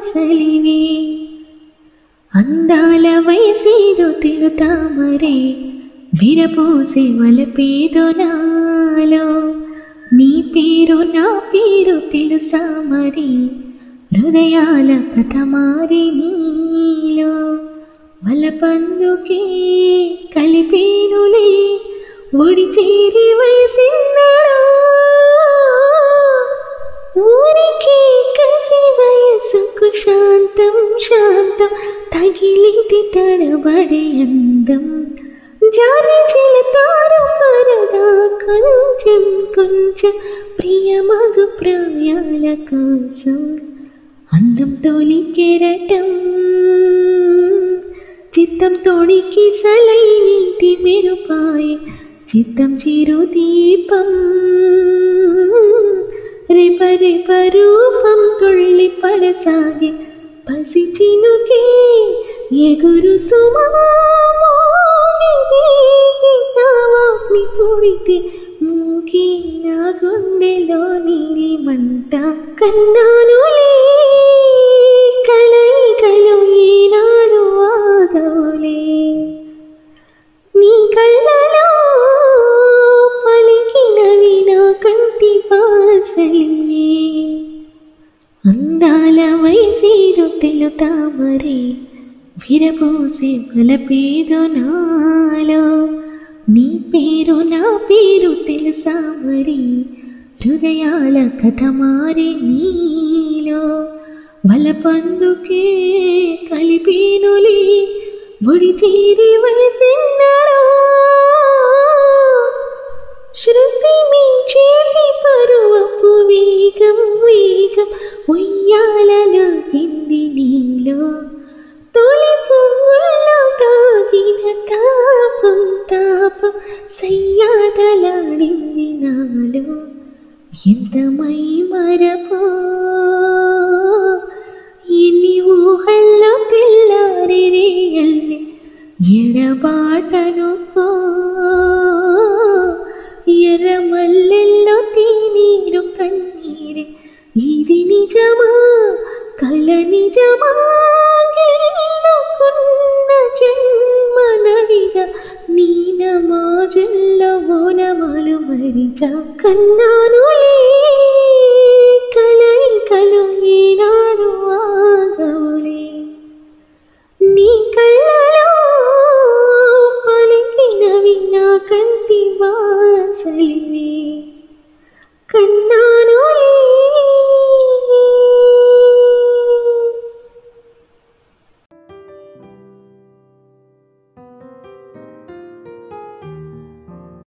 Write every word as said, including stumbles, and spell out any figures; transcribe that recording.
బాసలివే అందాల వయసేదో తిరుతామరే విరపోసే వలపేదో నాలో నీ పేరు నా పేరు తెలుసా మరి హృదయాల కథ మారి నీలో వలపందుకే కలిపేనులే ఒడి చేరి వయసిన్నాడు ఊరికే కసి వయసుకు శాంతం శాంతం తగిలింది తడబడే అందం జారి చెలుతారు పరదా కొంచెం కొంచెం ప్రియమగు ప్రాయాల కోసం అందం తోలి కెరటం చిత్తం తోడికి సలై నీటి మెరుపాయ చిత్తం చిరు దీపం రేప రేప రూపం తుళ్ళి పడసాగే పసి చినుకే ఎగురు సుమా నీ పొడితే మూగి నా గుండెలో నీలి మంట కన్నానులే కలయికలు ఈనాడు ఆగవులే నీ కళ్ళలో పలికినవి నా కంటి బాసలివే అందాల వయసేదో తెలుతామరే విరపోసే వలపేదో నాలో నీ పేరు నా పేరు తెలుసా మరి హృదయాల కథ మారి నీలో వలపందుకే కలిపేనులే ఒడి చేరి వయసిన్నాడు శృతి మించేటి పరువపు వేగం వేగం ఉయ్యాలలో హింది నీలో తొలి పువ్వుల్లో తాగిన తాపం తాపం సయ్యాటలాడింది నాలో ఎంత మై మరపో ఎన్ని ఊహల్లో తెల్లారి రేయల్లి ఎడబాటను పో ఎర్ర మల్లెల్లో తీనీరు కన్నీరే ఇది నిజమా కల నిజమా గెలుకున్న జన్మ నడిగా నీ నమాజుల్లో ఓనమాలు మరిచా కన్నానులే కలయికలు ఈనాడు ఆగవులే నీ కళ్ళలో పలికినవి నా కంటి వాసలివే కన్నా